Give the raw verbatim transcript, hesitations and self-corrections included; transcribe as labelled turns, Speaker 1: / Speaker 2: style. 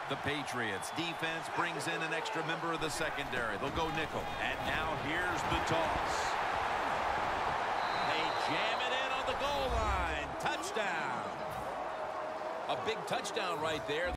Speaker 1: The Patriots defense brings in an extra member of the secondary. They'll go nickel. And now here's the toss. They jam it in on the goal line. Touchdown. A big touchdown right there.